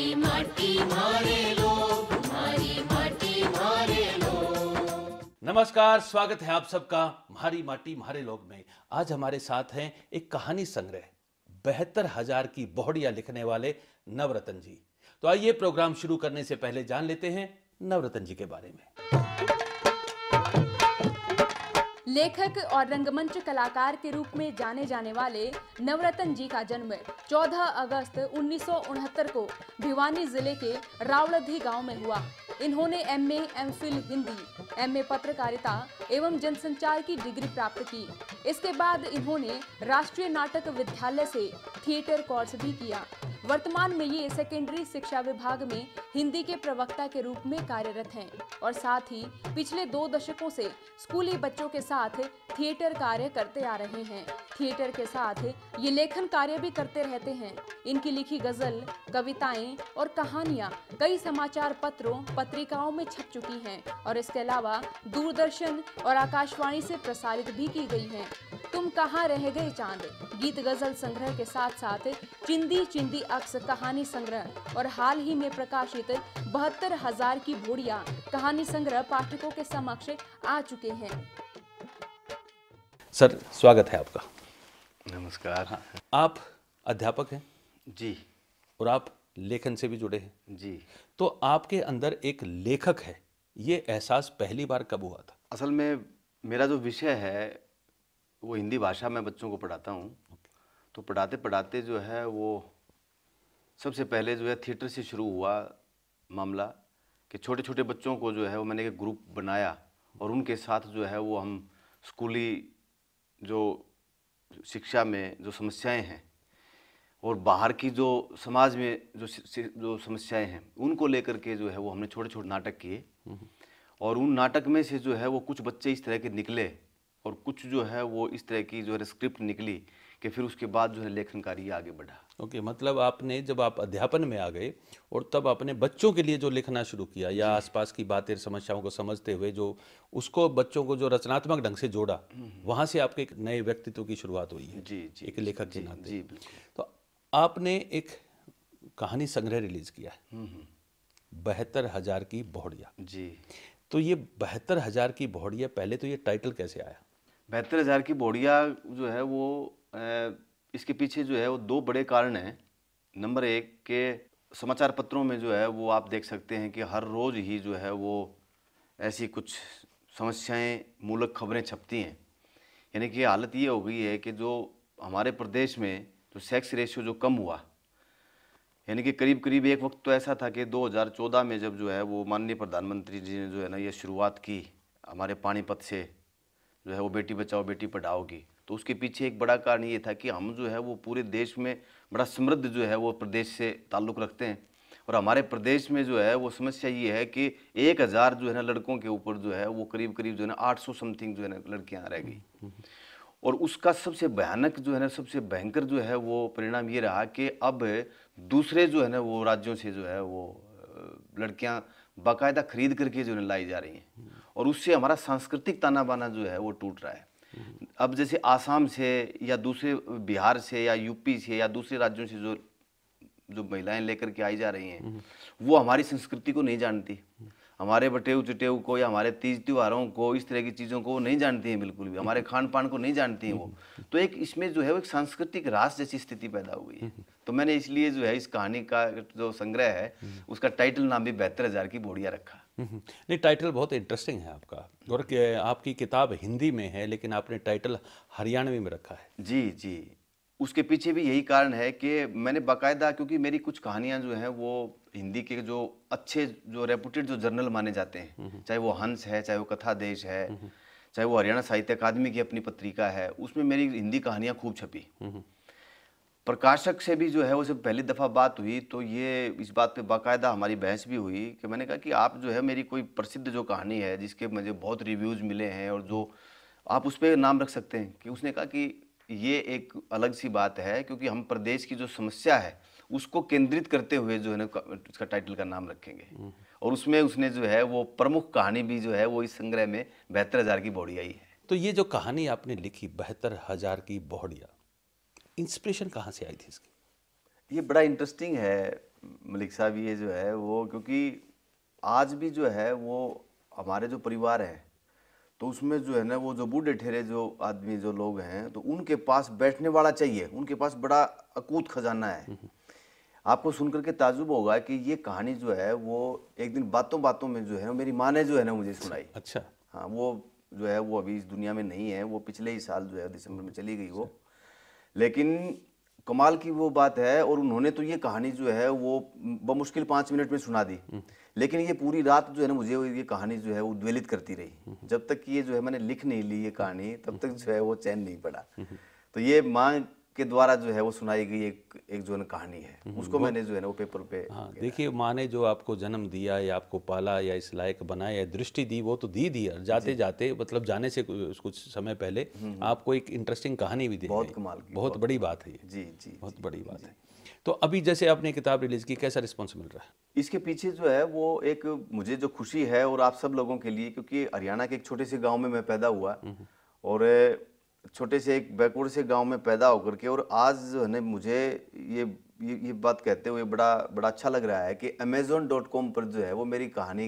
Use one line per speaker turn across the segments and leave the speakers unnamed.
हमारी माटी हमारे लोग, हमारी माटी हमारे लोग।
नमस्कार, स्वागत है आप सबका हमारी माटी हमारे लोग में। आज हमारे साथ हैं एक कहानी संग्रह 72,000 की बहुड़ियां लिखने वाले नवरतन जी। तो आइए प्रोग्राम शुरू करने से पहले जान लेते हैं नवरतन जी के बारे में।
लेखक और रंगमंच कलाकार के रूप में जाने जाने वाले नवरतन जी का जन्म 14 अगस्त 1969 को भिवानी जिले के रावलधी गांव में हुआ। इन्होंने एमए, एमफिल हिंदी, एमए पत्रकारिता एवं जनसंचार की डिग्री प्राप्त की। इसके बाद इन्होंने राष्ट्रीय नाटक विद्यालय से थिएटर कोर्स भी किया। वर्तमान में ये सेकेंडरी शिक्षा विभाग में हिंदी के प्रवक्ता के रूप में कार्यरत हैं और साथ ही पिछले 2 दशकों से स्कूली बच्चों के साथ थिएटर कार्य करते आ रहे हैं। थिएटर के साथ ये लेखन कार्य भी करते रहते हैं। इनकी लिखी गजल, कविताएं और कहानियां कई समाचार पत्रों, पत्रिकाओं में छप चुकी हैं और इसके अलावा दूरदर्शन और आकाशवाणी से प्रसारित भी की गई हैं। तुम कहाँ रह गए चांद गीत गजल संग्रह के साथ साथ चिंदी चिंदी अक्स कहानी संग्रह और हाल ही में प्रकाशित 72,000 की बहुड़ियां कहानी संग्रह पाठकों के समक्ष आ चुके हैं।
सर, स्वागत है आपका।
नमस्कार।
आप अध्यापक हैं
जी।
और आप लेखन से भी जुड़े हैं
जी।
तो आपके अंदर एक लेखक है, ये एहसास पहली बार कब हुआ था?
असल में मेरा जो विषय है वो हिंदी भाषा में बच्चों को पढ़ाता हूँ। तो पढ़ाते पढ़ाते जो है वो सबसे पहले जो है थिएटर से शुरू हुआ मामला कि छोटे छोटे बच्चों को जो है वो मैंने एक ग्रुप बनाया और उनके साथ जो है वो हम स्कूली जो शिक्षा में जो समस्याएं हैं और बाहर की जो समाज में जो समस्याएं हैं उनको लेकर के जो है वो हमने छोटे छोटे नाटक किए। और उन नाटक में से जो है वो कुछ बच्चे इस तरह के निकले और कुछ जो है वो इस तरह की जो है स्क्रिप्ट निकली कि फिर उसके बाद जो है लेखन कार्य आगे बढ़ा।
ओके, मतलब आपने जब आप अध्यापन में आ गए और तब आपने बच्चों के लिए जो लिखना शुरू किया या आसपास की बातें, समस्याओं को समझते हुए जो उसको बच्चों को जो रचनात्मक ढंग से जोड़ा, वहाँ से आपके एक नए व्यक्तित्व की शुरुआत हुई है।
जी जी,
एक लेखक के नाते।
जी बिल्कुल।
तो आपने एक कहानी संग्रह रिलीज किया है 72,000 की बहुड़ियां।
जी।
तो ये 72,000 की बहुड़ियां, पहले तो ये टाइटल कैसे आया?
72,000 की बहुड़ियां जो है वो इसके पीछे जो है वो 2 बड़े कारण हैं। नंबर 1 के समाचार पत्रों में जो है वो आप देख सकते हैं कि हर रोज़ ही जो है वो ऐसी कुछ समस्याएं मूलक खबरें छपती हैं। यानी कि हालत ये हो गई है कि जो हमारे प्रदेश में जो सेक्स रेशियो जो कम हुआ, यानी कि करीब करीब एक वक्त तो ऐसा था कि 2014 में जब जो है वो माननीय प्रधानमंत्री जी ने जो है ना ये शुरुआत की हमारे पानीपत से जो है वो बेटी बचाओ बेटी पढ़ाओ की, तो उसके पीछे एक बड़ा कारण ये था कि हम जो है वो पूरे देश में बड़ा समृद्ध जो है वो प्रदेश से ताल्लुक़ रखते हैं और हमारे प्रदेश में जो है वो समस्या ये है कि 1,000 जो है ना लड़कों के ऊपर जो है वो करीब करीब जो है ना 800 समथिंग जो है ना लड़कियाँ रह गई। और उसका सबसे भयानक जो है ना, सबसे भयंकर जो है वो परिणाम ये रहा कि अब दूसरे जो है ना वो राज्यों से जो है वो लड़कियां बाकायदा खरीद करके जो है लाई जा रही हैं और उससे हमारा सांस्कृतिक ताना बाना जो है वो टूट रहा है। अब जैसे आसाम से या दूसरे बिहार से या यूपी से या दूसरे राज्यों से जो महिलाएं लेकर के आई जा रही हैं वो हमारी संस्कृति को नहीं जानती, हमारे बटेऊ चटेऊ को या हमारे तीज त्योहारों को, इस तरह की चीज़ों को वो नहीं जानती हैं, बिल्कुल भी हमारे खान पान को नहीं जानती हैं वो। तो एक इसमें जो है वो एक सांस्कृतिक ह्रास जैसी स्थिति पैदा हुई है। तो मैंने इसलिए जो है इस कहानी का जो संग्रह है उसका टाइटल नाम भी 72,000 की बहुड़ियां रखा।
नहीं, टाइटल बहुत इंटरेस्टिंग है आपका और आपकी किताब हिंदी में है लेकिन आपने टाइटल हरियाणवी में रखा है।
जी जी, उसके पीछे भी यही कारण है कि मैंने बाकायदा, क्योंकि मेरी कुछ कहानियां जो हैं वो हिंदी के जो अच्छे जो रेपुटेड जो जर्नल माने जाते हैं, चाहे वो हंस है, चाहे वो कथा देश है, चाहे वो हरियाणा साहित्य अकादमी की अपनी पत्रिका है, उसमें मेरी हिंदी कहानियां खूब छपी। प्रकाशक से भी जो है वो जब पहली दफ़ा बात हुई तो ये इस बात पे बाकायदा हमारी बहस भी हुई कि मैंने कहा कि आप जो है मेरी कोई प्रसिद्ध जो कहानी है जिसके मुझे बहुत रिव्यूज़ मिले हैं और जो आप उस पर नाम रख सकते हैं, कि उसने कहा कि ये एक अलग सी बात है क्योंकि हम प्रदेश की जो समस्या है उसको केंद्रित करते हुए जो है ना इसका टाइटल का नाम रखेंगे। और उसमें उसने जो है वो प्रमुख कहानी भी जो है वो इस संग्रह में 72,000 की बहुड़ियां ही है।
तो ये जो कहानी आपने लिखी 72,000 की बहुड़ियां, इंस्पिरेशन कहाँ से आई थी इसकी?
ये बड़ा इंटरेस्टिंग है मलिक साहब ये जो है वो, क्योंकि आज भी जो है वो हमारे जो परिवार है तो उसमें जो है ना वो जो बूढ़े ठेरे जो आदमी जो लोग हैं तो उनके पास बैठने वाला चाहिए, उनके पास बड़ा अकूत खजाना है। आपको सुनकर के ताजुब होगा कि ये कहानी जो है वो एक दिन बातों बातों में जो है मेरी माँ ने जो है ना मुझे सुनाई।
अच्छा।
हाँ, वो जो है वो अभी इस दुनिया में नहीं है, वो पिछले ही साल जो है दिसंबर में चली गई वो। लेकिन कमाल की वो बात है, और उन्होंने तो ये कहानी जो है वो बमुश्किल 5 मिनट में सुना दी, लेकिन ये पूरी रात जो है ना मुझे ये कहानी जो है वो उद्वेलित करती रही। जब तक कि ये जो है मैंने लिख नहीं ली ये कहानी, तब तक जो है वो चैन नहीं पड़ा। तो ये माँ के द्वारा जो है वो सुनाई गई एक जो है ना कहानी है, उसको मैंने जो है ना वो पेपर पे।
हाँ, देखिए, माँ ने जो आपको जन्म दिया या आपको पाला या इस लायक बनाया या दृष्टि दी, वो तो दी और जाते जाते मतलब जाने से कुछ समय पहले आपको एक इंटरेस्टिंग कहानी भी दी।
बहुत कमाल की,
बहुत बड़ी बात है ये।
जी जी,
बहुत बड़ी बात है। तो अभी जैसे आपने किताब रिलीज की, कैसा रिस्पॉन्स मिल रहा है?
इसके पीछे जो है वो एक मुझे जो खुशी है और आप सब लोगों के लिए, क्योंकि हरियाणा के एक छोटे से गांव में मैं पैदा हुआ और छोटे से एक बैकवर्ड से गांव में पैदा होकर के, और आज जो है ना मुझे ये बात कहते हुए बड़ा अच्छा लग रहा है कि amazon.com पर जो है वो मेरी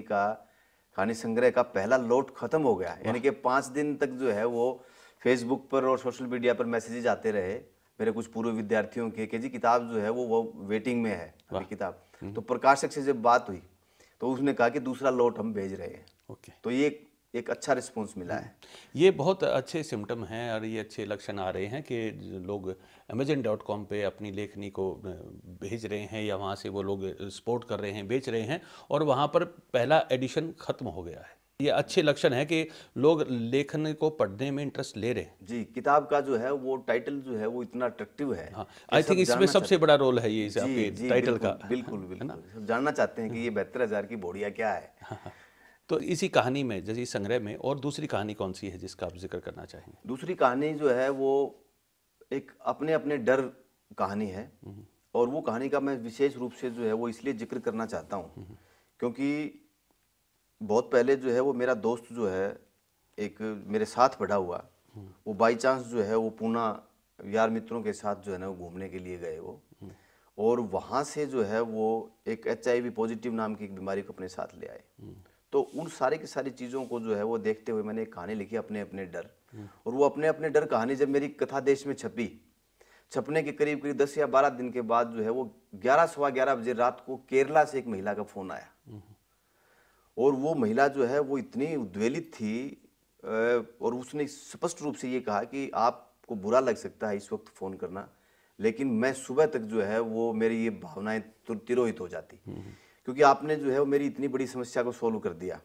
कहानी संग्रह का पहला लॉट खत्म हो गया। यानी कि 5 दिन तक जो है वो फेसबुक पर और सोशल मीडिया पर मैसेजेस आते रहे मेरे कुछ पूर्व विद्यार्थियों के कि जी किताब जो है वो वेटिंग में है अभी किताब। तो प्रकाशक से जब बात हुई तो उसने कहा कि दूसरा लॉट हम भेज रहे हैं।
ओके।
तो ये एक अच्छा रिस्पॉन्स मिला है।
ये बहुत अच्छे सिम्टम हैं और ये अच्छे लक्षण आ रहे हैं कि लोग amazon.com पे अपनी लेखनी को भेज रहे हैं या वहाँ से वो लोग सपोर्ट कर रहे हैं, बेच रहे हैं, और वहाँ पर पहला एडिशन खत्म हो गया है। ये अच्छे लक्षण है कि लोग लेखन को पढ़ने में इंटरेस्ट ले रहे हैं।
जी, किताब का जो है वो टाइटल जो है वो इतना अट्रैक्टिव है।
हाँ, आई थिंक इसमें सबसे बड़ा रोल है ये आपके टाइटल का।
बिल्कुल सब जानना चाहते हैं कि ये 72,000 की बोड़िया क्या है।
तो इसी कहानी में, जैसे इस संग्रह में, और दूसरी कहानी कौन सी है जिसका आप जिक्र करना चाहेंगे?
दूसरी कहानी जो है वो एक अपने अपने डर कहानी है, और वो कहानी का मैं विशेष रूप से जो है वो इसलिए जिक्र करना चाहता हूँ क्योंकि बहुत पहले जो है वो मेरा दोस्त जो है एक मेरे साथ पढ़ा हुआ, वो बाई चांस जो है वो पूना यार मित्रों के साथ जो है ना वो घूमने के लिए गए वो, और वहाँ से जो है वो एक HIV पॉजिटिव नाम की एक बीमारी को अपने साथ ले आए। तो उन सारी की सारी चीज़ों को जो है वो देखते हुए मैंने एक कहानी लिखी, अपने अपने डर। और वो अपने अपने डर कहानी जब मेरी कथा देश में छपने के करीब 10 या 12 दिन के बाद जो है वो 11 सवा 11 बजे रात को केरला से एक महिला का फोन आया, और वो महिला जो है वो इतनी उद्वेलित थी और उसने स्पष्ट रूप से ये कहा कि आपको बुरा लग सकता है इस वक्त फ़ोन करना, लेकिन मैं सुबह तक जो है वो मेरी ये भावनाएं तिरोहित हो जाती, क्योंकि आपने जो है वो मेरी इतनी बड़ी समस्या को सोल्व कर दिया।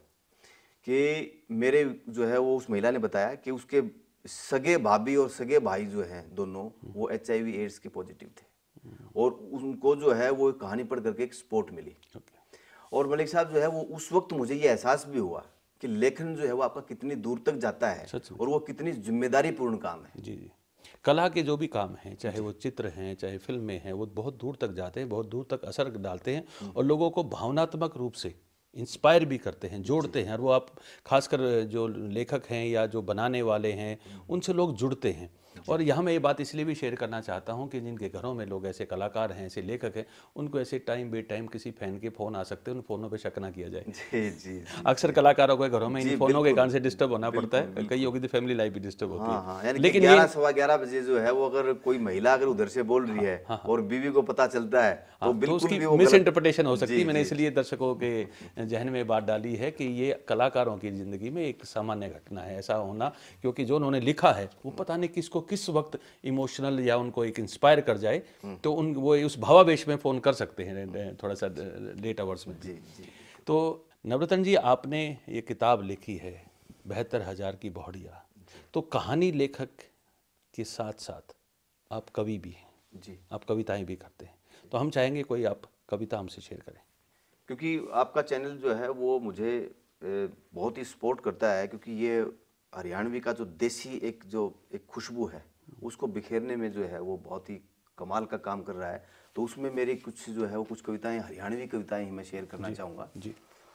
कि मेरे जो है वो उस महिला ने बताया कि उसके सगे भाभी और सगे भाई जो हैं दोनों वो HIV एड्स के पॉजिटिव थे, और उनको जो है वो कहानी पढ़ करके एक सपोर्ट मिली। और मलिक साहब जो है वो उस वक्त मुझे ये एहसास भी हुआ कि लेखन जो है वो आपका कितनी दूर तक जाता है और वो कितनी जिम्मेदारी पूर्ण काम है।
जी जी, कला के जो भी काम हैं, चाहे वो चित्र हैं, चाहे फिल्में हैं, वो बहुत दूर तक जाते हैं, बहुत दूर तक असर डालते हैं और लोगों को भावनात्मक रूप से इंस्पायर भी करते हैं, जोड़ते हैं। और वो आप खासकर जो लेखक हैं या जो बनाने वाले हैं उनसे लोग जुड़ते हैं। और यहाँ मैं ये बात इसलिए भी शेयर करना चाहता हूँ कि जिनके घरों में लोग ऐसे कलाकार हैं, ऐसे लेखक हैं, उनको ऐसे टाइम बे टाइम किसी फैन के फ़ोन आ सकते हैं, उन फ़ोनों पे शक ना किया जाए।
जी जी,
अक्सर कलाकारों के घरों में इन फ़ोनों के कारण से डिस्टर्ब होना पड़ता है, कईयों की तो फैमिली लाइफ भी डिस्टर्ब होती है।
हाँ, लेकिन 11 सवा 11 बजे जो है वो अगर कोई महिला अगर उधर से बोल रही है और बीवी को पता चलता है तो बिल्कुल भी वो
मिस इंटरप्रिटेशन हो सकती है। मैंने इसलिए दर्शकों के जहन में बात डाली है कि ये कलाकारों की जिंदगी में एक सामान्य घटना है ऐसा होना, क्योंकि जो उन्होंने लिखा है वो पता नहीं किसको किस वक्त इमोशनल या उनको एक इंस्पायर कर जाए, तो वो उस भावावेश में फ़ोन कर सकते हैं थोड़ा सा लेट आवर्स में।
जी जी।
तो नवरत्न जी, आपने ये किताब लिखी है 72,000 की बौड़िया, तो कहानी लेखक के साथ साथ आप कवि भी हैं
जी,
आप कविताएं भी करते हैं, तो हम चाहेंगे कोई आप कविता हमसे शेयर करें।
क्योंकि आपका चैनल जो है वो मुझे बहुत ही सपोर्ट करता है, क्योंकि ये हरियाणवी का जो देसी एक खुशबू है उसको बिखेरने में जो है वो बहुत ही कमाल का काम कर रहा है। तो उसमें मेरी कुछ जो है वो कुछ कविताएं, हरियाणवी कविताएं ही मैं शेयर करना चाहूँगा
जी।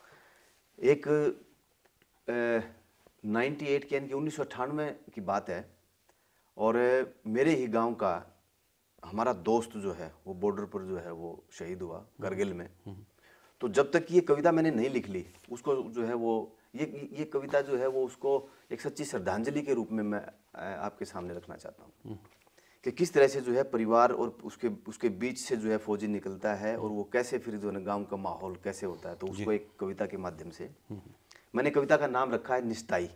एक 98 की यानी कि 1998 की बात है, और मेरे ही गांव का हमारा दोस्त जो है वो बॉर्डर पर जो है वो शहीद हुआ करगिल में। तो जब तक ये कविता मैंने नहीं लिख ली, उसको जो है वो ये कविता जो है वो उसको एक सच्ची श्रद्धांजलि के रूप में मैं आपके सामने रखना चाहता हूँ कि किस तरह से जो है परिवार और उसके बीच से जो है फौजी निकलता है और वो कैसे फिर जो है गांव का माहौल कैसे होता है। तो उसको एक कविता के माध्यम से मैंने कविता का नाम रखा है निस्ताई।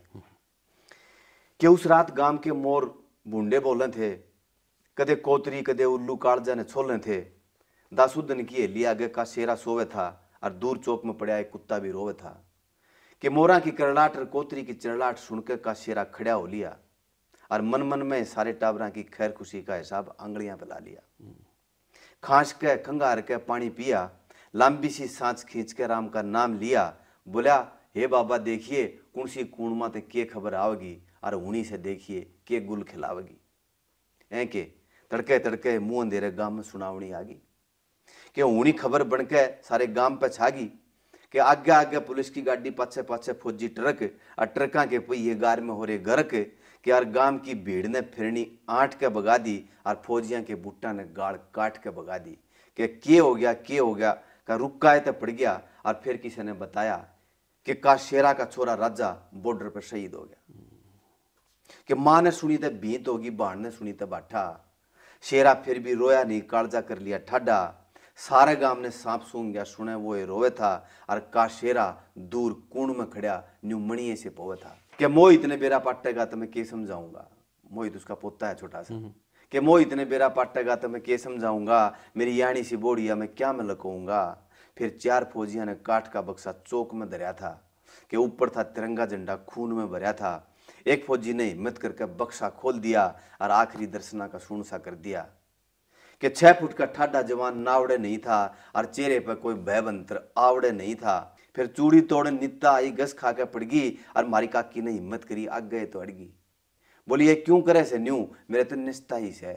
कि उस रात गांव के मोर बूंडे बोले थे, कदे कोतरी कदे उल्लू कालजा ने छोले थे, दासुदन की हेली आगे का शेरा सोवे था और दूर चौक में पड़ा एक कुत्ता भी रोवे था। कि मोरा की करलाट और कोतरी की चिरलाट सुनकर का शेरा खड़ा हो लिया और मन मन में सारे टाबरा की खैर खुशी का हिसाब आंगलियां पे ला लिया। खांस के खंगार के पानी पिया, लंबी सी सांस खींच के राम का नाम लिया, बोला हे बाबा देखिए कौन सी कूणमा ते के खबर आवेगी और उन्हीं से देखिए के गुल खिलावेगी। ऐ के तड़के तड़के मुंह अंधेरे गांव में सुनावनी आगी कि उन्हीं खबर बनके सारे गांव पे छागी कि आगे आगे पुलिस की गाड़ी पाछे पाछे फौजी ट्रक और ट्रका के पहिए गार में हो रहे गर्क कि यार गांव की भीड़ ने फिरनी आंट के भगा दी और फौजियां के बुट्टा ने गाड़ काट के भगा दी। कि के हो गया का रुका है तो पड़ गया और फिर किसी ने बताया कि काशेरा का छोरा राजा बॉर्डर पर शहीद हो गया। कि मां ने सुनी तो भीत होगी, बाण ने सुनी तो बाठा, शेरा फिर भी रोया नहीं, कालजा कर लिया ठाडा, सारे गांव ने सांप सूंघ गया सुने वो रोवे था और काशेरा दूर कुण में खड़ा न्यू मणिये से पोवे था। कि मोहित ने बेरा पाटेगा तो मैं के समझाऊंगा, मोहित उसका पोता है छोटा सा, कि मोहित ने बेरा पाटेगा तो मैं के समझाऊंगा, मेरी यानी सी बोड़िया मैं क्या मैं लकोऊंगा। फिर 4 फौजिया ने काठ का बक्सा चौक में धरया था कि ऊपर था तिरंगा झंडा खून में भरया था। एक फौजी ने हिम्मत करके बक्सा खोल दिया और आखिरी दर्शना का सुन सा कर दिया। कि 6 फुट का ठाडा जवान नावड़े नहीं था और चेहरे पर कोई भयवंतर आवड़े नहीं था। फिर चूड़ी तोड़ नित्ता आई गस खा के पड़ गई और मारी काकी ने हिम्मत करी आग गए तो अड़गी। बोली ये क्यों करे से न्यू, मेरे तो निस्ता ही से।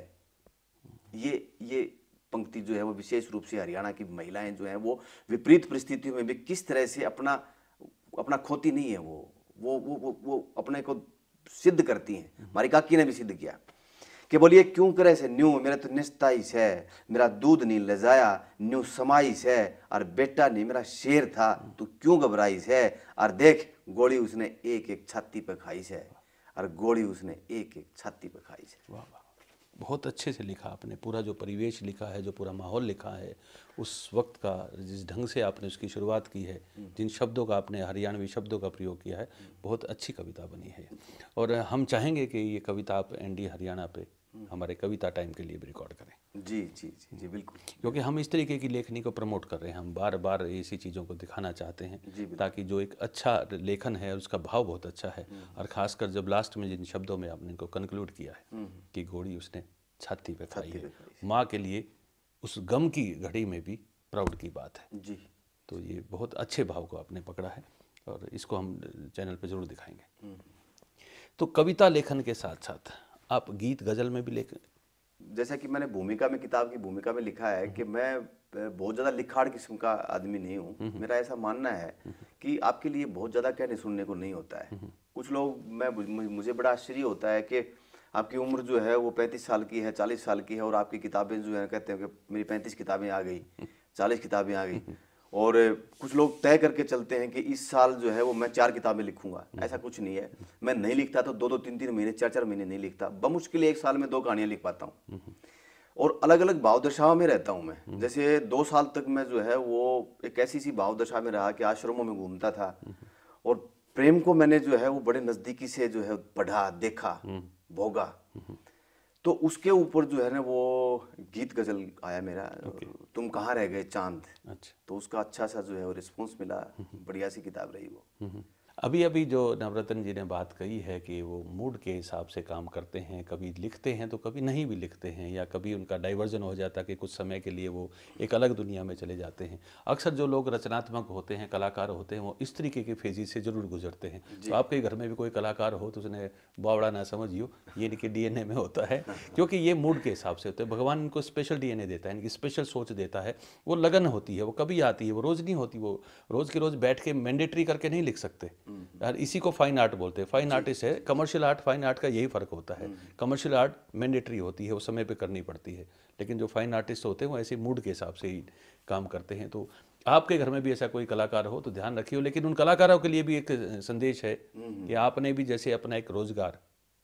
ये पंक्ति जो है वो विशेष रूप से हरियाणा की महिलाएं जो हैं वो विपरीत परिस्थितियों में भी किस तरह से अपना खोती नहीं है, वो अपने को सिद्ध करती हैं। हमारी काकी ने भी सिद्ध किया कि बोलिए क्यों करे से न्यू, मेरा तो निस्ताई से, मेरा दूध नहीं ले जाया न्यू समाई से, और बेटा नहीं मेरा शेर था तू क्यों घबराई से, और देख गोली उसने एक एक छाती पे खाई से, और गोली उसने एक एक छाती पे खाई से।
वाह वाह, बहुत अच्छे से लिखा आपने। पूरा जो परिवेश लिखा है, जो पूरा माहौल लिखा है, उस वक्त का जिस ढंग से आपने उसकी शुरुआत की है, जिन शब्दों का आपने हरियाणवी शब्दों का प्रयोग किया है, बहुत अच्छी कविता बनी है। और हम चाहेंगे कि ये कविता आप एनडी हरियाणा पे हमारे कविता टाइम के लिए भी रिकॉर्ड करें।
जी जी जी जी बिल्कुल,
क्योंकि हम इस तरीके की लेखनी को प्रमोट कर रहे हैं, हम बार बार ऐसी चीज़ों को दिखाना चाहते हैं ताकि जो एक अच्छा लेखन है उसका भाव बहुत अच्छा है। और ख़ासकर जब लास्ट में जिन शब्दों में आपने इनको कंक्लूड किया है कि गोली उसने छाती पे खाई है, माँ के लिए उस गम की घड़ी में भी प्राउड की बात है
जी।
तो ये बहुत अच्छे भाव को आपने पकड़ा है और इसको हम चैनल पे ज़रूर दिखाएंगे। तो कविता लेखन के साथ साथ आप गीत गज़ल में भी लेखन,
जैसा कि मैंने भूमिका में, किताब की भूमिका में लिखा है कि मैं बहुत ज़्यादा लिखाड़ किस्म का आदमी नहीं हूँ। मेरा ऐसा मानना है कि आपके लिए बहुत ज़्यादा कहने सुनने को नहीं होता है। कुछ लोग, मुझे बड़ा आश्चर्य होता है कि आपकी उम्र जो है वो 35 साल की है, 40 साल की है, और आपकी किताबें जो है कहते हैं कि मेरी 35 किताबें आ गई, 40 किताबें आ गई। और कुछ लोग तय करके चलते हैं कि इस साल जो है वो मैं 4 किताबें लिखूंगा। ऐसा कुछ नहीं है। मैं नहीं लिखता तो 2-2, 3-3 महीने, 4-4 महीने नहीं लिखता। बमुश्किल 1 साल में 2 कहानियां लिख पाता हूँ। और अलग अलग भाव दशाओं में रहता हूँ मैं। जैसे 2 साल तक मैं जो है वो एक ऐसी सी भाव दशा में रहा कि आश्रमों में घूमता था और प्रेम को मैंने जो है वो बड़े नजदीकी से जो है पढ़ा, देखा, भोगा। तो उसके ऊपर जो है ना वो गीत गजल आया मेरा, तुम कहाँ रह गए चांद।
अच्छा,
तो उसका अच्छा सा जो है वो रिस्पॉन्स मिला, बढ़िया सी किताब रही वो।
अभी अभी जो नवरत्न जी ने बात कही है कि वो मूड के हिसाब से काम करते हैं, कभी लिखते हैं तो कभी नहीं भी लिखते हैं, या कभी उनका डाइवर्जन हो जाता है कि कुछ समय के लिए वो एक अलग दुनिया में चले जाते हैं। अक्सर जो लोग रचनात्मक होते हैं, कलाकार होते हैं, वो इस तरीके के फेजेस से जरूर गुजरते हैं। तो आपके घर में भी कोई कलाकार हो तो उसने बावड़ा ना समझियो, ये इनके डीएनए में होता है, क्योंकि ये मूड के हिसाब से होता है। भगवान इनको स्पेशल डीएनए देता है, इनकी स्पेशल सोच देता है। वो लगन होती है, वो कभी आती है, वो रोज़ नहीं होती। वो रोज़ के रोज़ बैठ के मैंडेटरी करके नहीं लिख सकते। यार इसी को फाइन आर्ट बोलते हैं। फाइन आर्टिस्ट है, कमर्शियल आर्ट फाइन आर्ट का यही फर्क होता है। कमर्शियल आर्ट मैंडेटरी होती है, वो समय पे करनी पड़ती है, लेकिन जो फाइन आर्टिस्ट होते हैं वो ऐसे मूड के हिसाब से ही काम करते हैं। तो आपके घर में भी ऐसा कोई कलाकार हो तो ध्यान रखिए। लेकिन उन कलाकारों के लिए भी एक संदेश है कि आपने भी जैसे अपना एक रोजगार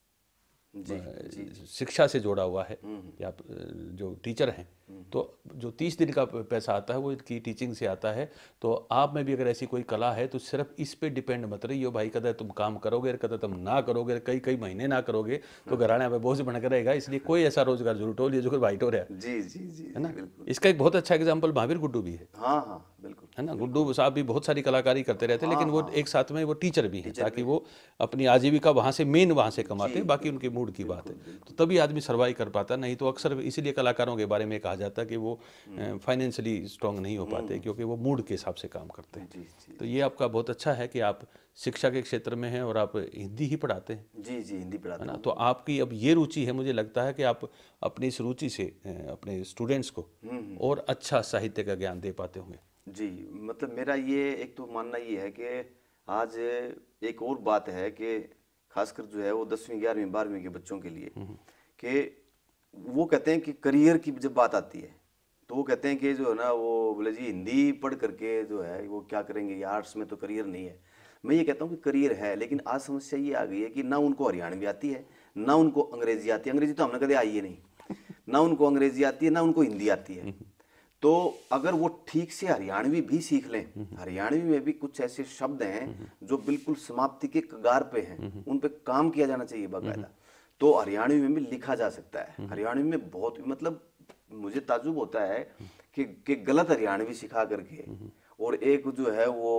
शिक्षा से जोड़ा हुआ है, या आप जो टीचर हैं तो जो 30 दिन का पैसा आता है वो इनकी टीचिंग से आता है। तो आप में भी अगर ऐसी कोई कला है तो सिर्फ इस पे डिपेंड मत रहिए भाई, कदर तुम काम करोगे, कदर तुम ना करोगे, कई कई महीने ना करोगे तो घराने में बोझ बनकर रहेगा। इसलिए कोई ऐसा रोजगार जरूर हो जो वाइट हो रहा है।
जी जी जी
है ना। इसका एक बहुत अच्छा एग्जाम्पल महावीर गुड्डू भी है।
हाँ हाँ बिल्कुल,
है ना। गुड्डू साहब भी बहुत सारी कलाकारी करते रहते हैं, लेकिन वो एक साथ में वो टीचर भी हैं, ताकि वो अपनी आजीविका वहाँ से मेन वहाँ से कमाते हैं, बाकी उनके मूड की बात है। तो तभी आदमी सर्वाइव कर पाता, नहीं तो अक्सर इसीलिए कलाकारों के बारे में कहा जाता है कि वो फाइनेंशियली स्ट्रांग नहीं हो पाते, क्योंकि वो मूड के हिसाब से काम करते हैं। तो ये आपका बहुत अच्छा है कि आप शिक्षा के क्षेत्र में हैं और आप हिंदी ही पढ़ाते हैं।
जी जी हिंदी पढ़ाते
हैं ना। तो आपकी अब ये रुचि है, मुझे लगता है कि आप अपनी इस रुचि से अपने स्टूडेंट्स को और अच्छा साहित्य का ज्ञान दे पाते होंगे।
जी, मतलब मेरा ये एक तो मानना ये है कि आज एक और बात है कि खासकर जो है वो 10वीं 11वीं 12वीं के बच्चों के लिए कि वो कहते हैं कि करियर की जब बात आती है तो वो कहते हैं कि जो है ना वो बोले जी हिंदी पढ़ करके जो है वो क्या करेंगे, आर्ट्स में तो करियर नहीं है। मैं ये कहता हूँ कि करियर है, लेकिन आज समस्या ये आ गई है कि ना उनको हरियाणवी आती है, ना उनको अंग्रेजी आती है। अंग्रेजी तो हमने कभी आई ही नहीं, ना उनको अंग्रेजी आती है, ना उनको हिंदी आती है। तो अगर वो ठीक से हरियाणवी भी सीख लें, हरियाणवी में भी कुछ ऐसे शब्द हैं जो बिल्कुल समाप्ति के कगार पे हैं, उन पे काम किया जाना चाहिए बाकायदा, तो हरियाणवी में भी लिखा जा सकता है। हरियाणवी में बहुत, मतलब मुझे ताज्जुब होता है कि गलत हरियाणवी सिखा करके और एक जो है वो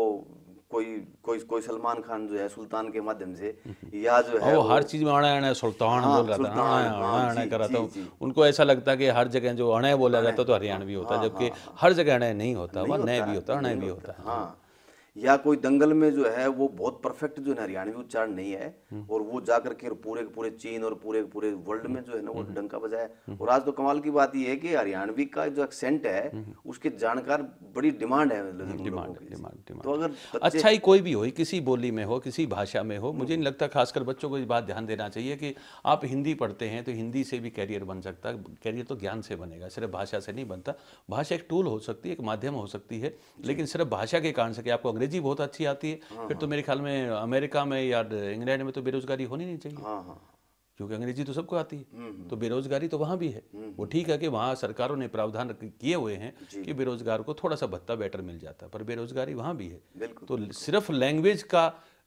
कोई सलमान खान जो है सुल्तान के माध्यम से, या जो है
वो हर चीज में अणे सुल्तान बोल रहा था, अणे कर रहा था। उनको ऐसा लगता है कि हर जगह जो अणे बोला जाता तो हरियाणवी होता है, जबकि हर जगह अणे नहीं होता, वह नए भी होता है, अणे भी होता है।
हाँ, या कोई दंगल में जो है वो बहुत परफेक्ट जो है हरियाणवी उच्चारण नहीं है, और वो जाकर के पूरे के पूरे चीन और पूरे वर्ल्ड में जो है ना वो डंका बजाए। और आज तो कमाल की बात ये है कि हरियाणवी का जो एक्सेंट है उसके जानकार बड़ी डिमांड है।
डिमांड
तो अगर
अच्छा ही कोई भी हो, किसी बोली में हो, किसी भाषा में हो, मुझे नहीं लगता खासकर बच्चों को इस बात ध्यान देना चाहिए कि आप हिंदी पढ़ते हैं तो हिंदी से भी कैरियर बन सकता है। कैरियर तो ज्ञान से बनेगा, सिर्फ भाषा से नहीं बनता। भाषा एक टूल हो सकती है, एक माध्यम हो सकती है, लेकिन सिर्फ भाषा के कारण से कि आपको अंग्रेजी बहुत अच्छी आती है फिर तो मेरे ख्याल में अमेरिका में या इंग्लैंड में तो बेरोजगारी होनी नहीं चाहिए, क्योंकि अंग्रेजी तो सबको आती है। तो बेरोजगारी तो वहाँ भी है। वो ठीक है कि वहाँ सरकारों ने प्रावधान किए हुए हैं कि बेरोजगार को थोड़ा सा भत्ता बेटर मिल जाता है, पर बेरोजगारी वहाँ भी है। तो सिर्फ लैंग्वेज का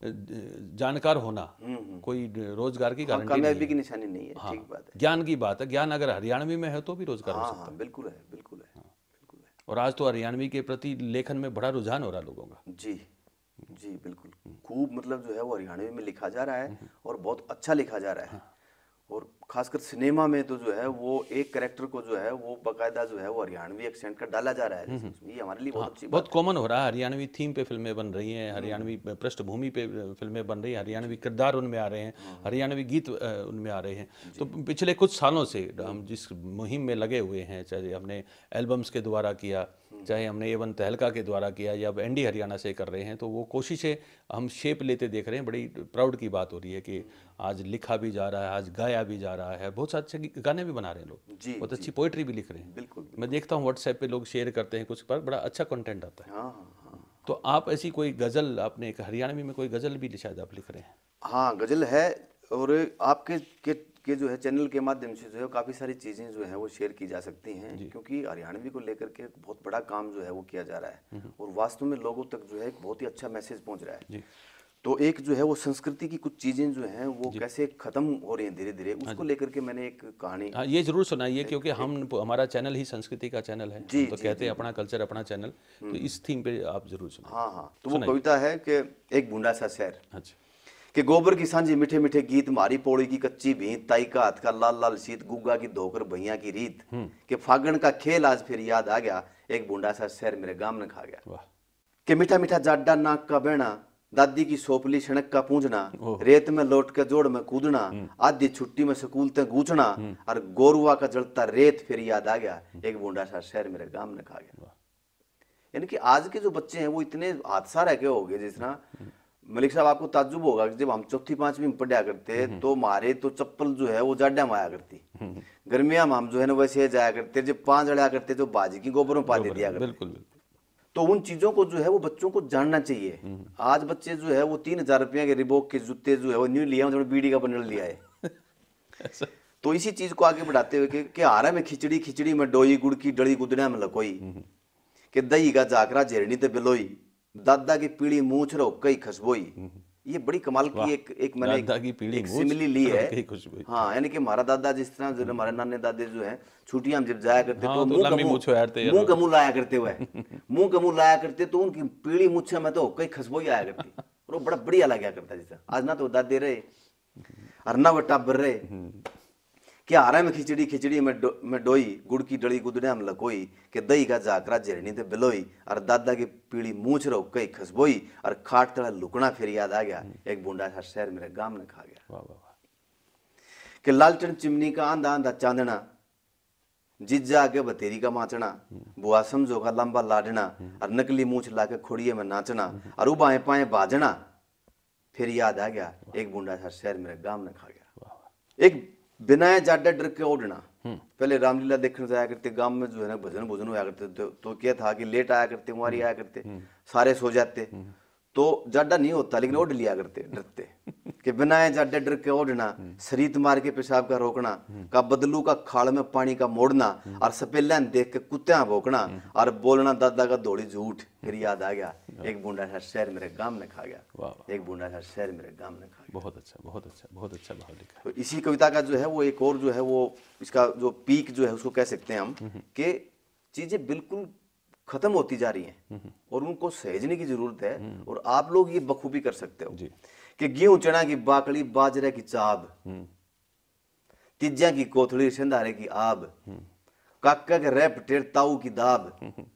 जानकार होना कोई रोजगार की गारंटी
कामयाबी की निशानी नहीं है। ठीक बात है,
ज्ञान की बात है। ज्ञान अगर हरियाणवी में है तो भी रोजगार हो सकता है।
बिल्कुल है, बिल्कुल है।
और आज तो हरियाणवी के प्रति लेखन में बड़ा रुझान हो रहा लोगों का।
जी जी बिल्कुल, खूब मतलब जो है वो हरियाणवी में लिखा जा रहा है और बहुत अच्छा लिखा जा रहा है। और खासकर सिनेमा में तो जो है वो एक कैरेक्टर को जो है वो बाकायदा जो है वो हरियाणवी एक्सेंट का डाला जा रहा है। ये हमारे लिए बहुत अच्छी
बहुत कॉमन हो रहा है। हरियाणवी थीम पे फिल्में बन रही हैं, हरियाणवी पृष्ठभूमि पे फिल्में बन रही हैं, हरियाणवी किरदार उनमें आ रहे हैं, हरियाणवी गीत उनमें आ रहे हैं। तो पिछले कुछ सालों से हम जिस मुहिम में लगे हुए हैं, चाहे हमने एल्बम्स के द्वारा किया, चाहे हमने एवन तहलका के द्वारा किया, या अब एनडी हरियाणा से कर रहे हैं, तो वो कोशिशें हम शेप लेते देख रहे हैं। बड़ी प्राउड की बात हो रही है कि आज लिखा भी जा रहा है, आज गाया भी जा रहा है, बहुत अच्छे गाने भी बना रहे हैं लोग, बहुत अच्छी पोइट्री भी लिख रहे हैं।
बिल्कुल,
मैं देखता हूँ व्हाट्सएप पे लोग शेयर करते हैं कुछ, पर बड़ा अच्छा कंटेंट आता है। तो आप ऐसी कोई गजल, आपने हरियाणवी में कोई गजल भी शायद आप लिख रहे हैं?
हाँ, गजल है, और आपके के जो है चैनल के माध्यम से जो है काफ़ी सारी चीज़ें जो है वो शेयर की जा सकती हैं, क्योंकि हरियाणवी को लेकर के बहुत बड़ा काम जो है वो किया जा रहा है और वास्तव में लोगों तक जो है एक बहुत ही अच्छा मैसेज पहुंच रहा है। तो एक जो है वो संस्कृति की कुछ चीज़ें जो हैं वो कैसे खत्म हो रही हैं धीरे धीरे, उसको लेकर के मैंने एक कहानी।
हाँ, ये जरूर सुनाइए, क्योंकि हमारा चैनल ही संस्कृति का चैनल है, तो कहते हैं अपना कल्चर अपना चैनल, तो इस थीम पे आप जरूर सुनाइए।
हाँ, तो वो कविता है कि एक बूंदा सा शहर,
अच्छा,
कि गोबर की सांझी मीठे मीठे गीत, मारी पौड़ी की कच्ची भीत, ताई का हाथ का लाल लाल शीत, गुग्गा की धोकर भैया की रीत, कि फागण का खेल आज फिर याद आ गया, एक बूंदा सा शहर मेरे गांव ने खा गया। कि मीठा मीठा जाडा नाक का बहना, दादी की सोपली सड़क का पूंजना, रेत में लौट के जोड़ में कूदना, आधी छुट्टी में स्कूल ते गूंचना, और गोरुआ का जलता रेत फिर याद आ गया, एक बूंदा सा शहर मेरे गांव ने खा गया। यानी कि आज के जो बच्चे हैं वो इतने हादसा रह गए हो गए, जिस तरह मलिक साहब आपको ताज्जुब होगा कि जब हम चौथी पांचवी में पढ़ा करते तो हमारे तो चप्पल जो है वो जाड्या में आया करती, गर्मिया में हम जो है ना वैसे जाया करते, जब 5 अड़ाया करते तो बाजी की गोबर में पा दे दिया करते।
बिल्कुल बिल्कुल।
तो उन चीजों को जो है वो बच्चों को जानना चाहिए। आज बच्चे जो है वो 3,000 रुपया के रिबॉक के जूते जो है वो न्यू लिया, थोड़ा बीड़ी का बंडल लिया है। तो इसी चीज को आगे बढ़ाते हुए कि आरा में खिचड़ी, खिचड़ी में डोई, गुड़ की डली गुदड़ा में लकोई, कि दही का जाकरा झेरनी ते बिलोई, दादा की पीढ़ी मूछ रो कई खसबोई। ये बड़ी कमाल की एक मैंने
दादा की पीढ़ी
एक
मूछ
सिमिली ली है।
कई खुशबू।
हाँ, यानी कि हमारा दादा जिस तरह जो हमारे नाने दादे जो है छुट्टियां में जब जाया करते
हाँ,
तो
तो लंबी मूछ हो यार थे यार।
मुंह का मुंह लाया करते हुए मुंह का मुंह लाया करते, तो उनकी पीढ़ी मुझसे में तो कई खसबोई आया करती और वो बड़ा बढ़िया लगा करता। जैसा आज ना तो दादे रहे और ना वो टाबर रहे, क्या आ रहा है में खिचड़ी, खिचड़ी में डोई, गुड़ की डली गुदड़िया में लकोई, के दही का जाकरा झेरनी ते बिलोई, और दादा की पीढ़ी मूछ रो कई खसबोई, और खाट तड़ा लुकना फिर याद आ गया, एक बूंदा सा शहर मेरे गांव ने खा गया।
वाह वाह वाह।
कि लालटेन चिमनी का आंधा आंधा चांदना, जिज्जा आगे बतेरी का माचना, बुआ समझो का लंबा लाडना, और नकली मूछ लाके खोड़िए में नाचना, और उबाए पाए बाजना, फिर याद आ गया एक बूंदा सा शहर मेरे गांव ने खा गया। एक बिना जाडा डर के ओढ़ना, पहले रामलीला देखने जाया करते गांव में जो है ना, भजन भोजन होया करते, तो क्या था कि लेट आया करते, वहां आया करते, सारे सो जाते, तो जाडा नहीं होता लेकिन ओढ़ लिया करते डरते, कि बिना जाडा डर के ओढ़ना, शरीत मार के पेशाब का रोकना, का बदलू का खाल में पानी का मोड़ना, और सपेला देख के कुत्तियां भोंकना, और बोलना दादा का दौड़ी झूठ। फिर याद आ गया एक बूंदा सा शहर मेरे गांव ने खा गया, एक बूंदा सा शहर मेरे गांव ने खा गया।
बहुत अच्छा, बहुत अच्छा, बहुत अच्छा भाव लिखा।
तो इसी कविता का जो है वो एक और जो है वो इसका जो पीक जो है उसको कह सकते हैं हम, कि चीजें बिल्कुल खत्म होती जा रही हैं और उनको सहेजने की जरूरत है, और आप लोग ये बखूबी कर सकते हो कि गेहूं चना की बाकड़ी, बाजरे की चाब, तिज्जा की कोथड़ी, संधारे की आब, काका के रैप टेर ताऊ की दाब।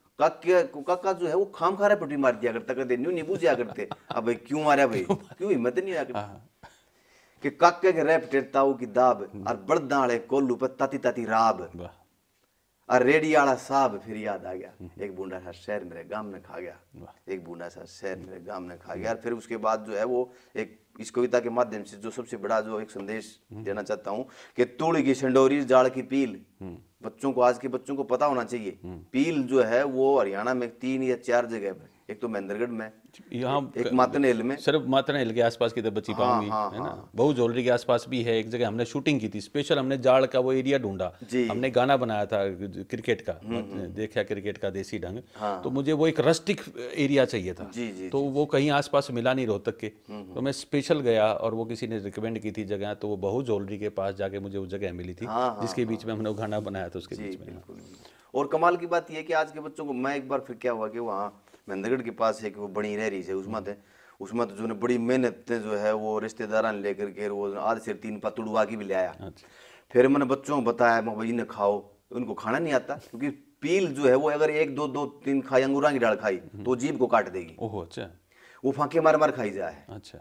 काका जो है वो खाम खा रेपटी मार दिया करता, कहते न्यू नींबू जिया करते, अब भाई क्यों मारा भाई, क्यों हिम्मत नहीं आया करती, कि काके के रैप टेर ताऊ की दाब, और बड़दाड़े कोल्लू पर ताती ताती राब, और रेडियाला साहब। फिर याद आ गया एक बूंदा सा शहर मेरे गांव ने खा गया, एक बूंदा सा शहर मेरे गांव ने खा गया। फिर उसके बाद जो है वो एक इस कविता के माध्यम से जो सबसे बड़ा जो एक संदेश देना चाहता हूँ कि तूड़ की संडोरी जाड़ की पील, बच्चों को, आज के बच्चों को पता होना चाहिए, पील जो है वो हरियाणा में 3 या 4 जगह पर, एक तो महेंद्रगढ़ में,
यहाँ
एक मातनहेल में,
सिर्फ मातनहेल के आसपास की तो बची पाऊंगी, है ना, बहु जोलरी के आसपास भी है। एक जगह हमने शूटिंग की थी स्पेशल, हमने जाड़ का वो एरिया ढूंढा, हमने गाना बनाया था क्रिकेट का, देखा क्रिकेट का देसी ढंग, तो मुझे वो एक रस्टिक एरिया चाहिए था, तो वो कहीं आसपास मिला नहीं रोहतक के, तो मैं स्पेशल गया और वो किसी ने रिकमेंड की थी जगह, तो वो बहु जोलरी के पास जाके मुझे वो जगह मिली थी, जिसके बीच में हमने वो गाना बनाया था उसके बीच में।
और कमाल की बात यह है कि आज के बच्चों को, मैं एक बार फिर क्या हुआ कि वहाँ महेंद्रगढ़ के पास एक वो बड़ी नहरी है, उसमें तो जो ने बड़ी मेहनत जो है वो रिश्तेदार लेकर के वो आज से 3 पतुड़वा की भी ले आया। फिर मैंने बच्चों को बताया, मैं भाई ने खाओ, उनको खाना नहीं आता, क्योंकि पील जो है वो अगर 1 2 3 खाई, अंगूरा की डाल खाई तो जीभ को काट देगी।
ओह अच्छा,
वो फांके मार मार खाई जाए।
अच्छा,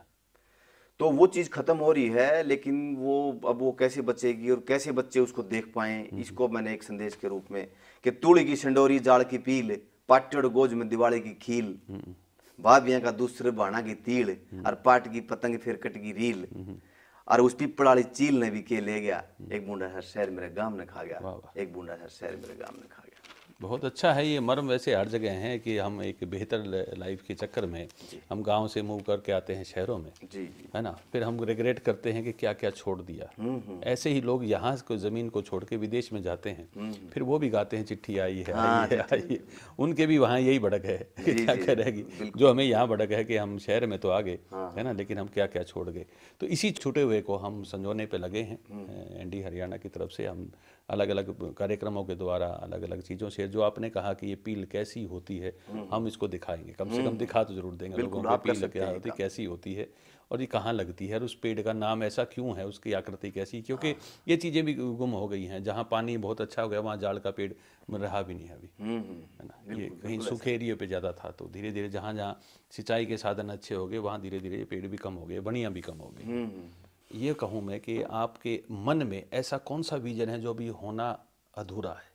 तो वो चीज खत्म हो रही है, लेकिन वो अब वो कैसे बचेगी और कैसे बच्चे उसको देख पाए, इसको मैंने एक संदेश के रूप में, कि तूड़ी की संडोरी जाड़ की पील, पाटड़ गोज में दिवाली की खील, भाभियां का दूसरे बाणा की तीड़, और पाट की पतंग फिर कट की रील, और उस पिपड़ वाली चील ने भी के ले गया, एक बूंदा सा शहर मेरे गांव ने खा गया, एक बूंदा सा शहर मेरे गांव ने खा गया।
बहुत अच्छा है ये मर्म। वैसे हर जगह है कि हम एक बेहतर लाइफ के चक्कर में हम गांव से मूव करके आते हैं शहरों में, है ना, फिर हम रिग्रेट करते हैं कि क्या क्या छोड़ दिया। ऐसे ही लोग यहाँ को ज़मीन को छोड़ के विदेश में जाते हैं, फिर वो भी गाते हैं चिट्ठी आई है, आई है, आई है। उनके भी वहाँ यही भड़क है कि क्या करेगी, जो हमें यहाँ भड़क है कि हम शहर में तो आ गए, है ना, लेकिन हम क्या क्या छोड़ गए। तो इसी छूटे हुए को हम संजोने पे लगे हैं। एनडी हरियाणा की तरफ से हम अलग अलग कार्यक्रमों के द्वारा अलग अलग चीज़ों से, जो आपने कहा कि ये पील कैसी होती है, हम इसको दिखाएंगे, कम से कम दिखा तो जरूर देंगे लोगों को, पील क्या होती है, कैसी होती है, और ये कहाँ लगती है, और उस पेड़ का नाम ऐसा क्यों है, उसकी आकृति कैसी, क्योंकि ये चीज़ें भी गुम हो गई हैं। जहाँ पानी बहुत अच्छा हो गया वहाँ जाड़ का पेड़ रहा भी नहीं अभी, है ना, ये कहीं सूखे एरिया पे ज़्यादा था, तो धीरे धीरे जहाँ जहाँ सिंचाई के साधन अच्छे हो गए वहाँ धीरे धीरे ये पेड़ भी कम हो गए, बनियाँ भी कम हो गई। ये कहूँ मैं कि आपके मन में ऐसा कौन सा विजन है जो अभी होना अधूरा है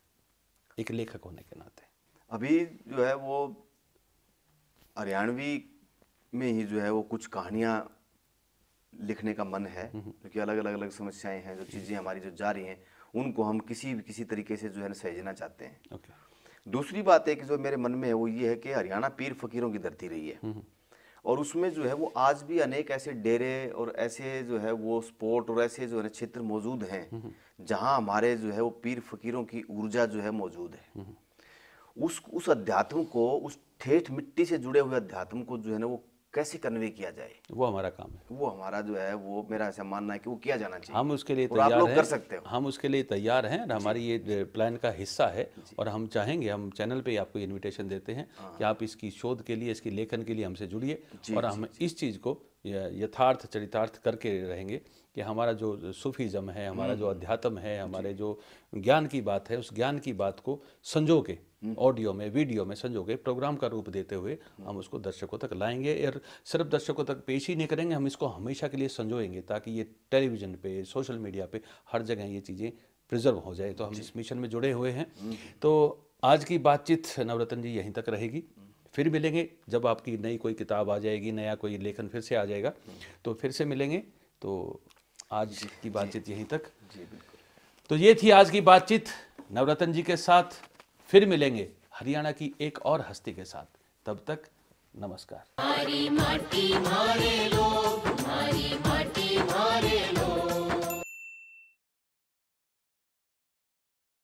एक लेखक होने के नाते?
अभी जो है वो हरियाणवी में ही जो है वो कुछ कहानियाँ लिखने का मन है, क्योंकि अलग अलग अलग समस्याएं हैं, जो चीज़ें हमारी जो जा रही हैं उनको हम किसी तरीके से जो है ना सहेजना चाहते हैं।
ओके।
दूसरी बात है कि जो मेरे मन में है वो ये है कि हरियाणा पीर फकीरों की धरती रही है, और उसमें जो है वो आज भी अनेक ऐसे डेरे और ऐसे जो है वो स्पॉट और ऐसे जो है ना क्षेत्र मौजूद हैं जहां हमारे जो है वो पीर फकीरों की ऊर्जा जो है मौजूद है। उस अध्यात्म को, उस ठेठ मिट्टी से जुड़े हुए अध्यात्म को जो है ना वो कैसे कन्वे किया जाए,
वो हमारा काम है।
वो हमारा जो है वो मेरा ऐसा मानना है कि वो किया जाना चाहिए।
हम उसके लिए
और आप
तैयार
लोग
हैं,
कर सकते हो।
हम उसके लिए तैयार हैं और हमारी ये प्लान का हिस्सा है। और हम चाहेंगे, हम चैनल पे आपको इनविटेशन देते हैं कि आप इसकी शोध के लिए, इसकी लेखन के लिए हमसे जुड़िए, और हम इस चीज़ को यथार्थ चरितार्थ करके रहेंगे कि हमारा जो सूफीज़म है, हमारा जो अध्यात्म है, हमारे जो ज्ञान की बात है, उस ज्ञान की बात को संजो के ऑडियो में, वीडियो में संजो के प्रोग्राम का रूप देते हुए हम उसको दर्शकों तक लाएंगे। और सिर्फ दर्शकों तक पेश ही नहीं करेंगे, हम इसको हमेशा के लिए संजोएंगे ताकि ये टेलीविज़न पे, सोशल मीडिया पे, हर जगह ये चीज़ें प्रिजर्व हो जाए। तो हम इस मिशन में जुड़े हुए हैं। तो आज की बातचीत नवरत्न जी यहीं तक रहेगी। फिर मिलेंगे जब आपकी नई कोई किताब आ जाएगी, नया कोई लेखन फिर से आ जाएगा, तो फिर से मिलेंगे। तो आज की बातचीत यहीं तक।
जी बिल्कुल।
तो ये थी आज की बातचीत नवरत्न जी के साथ। फिर मिलेंगे हरियाणा की एक और हस्ती के साथ। तब तक नमस्कार।
हमारी माटी हमारे लोग।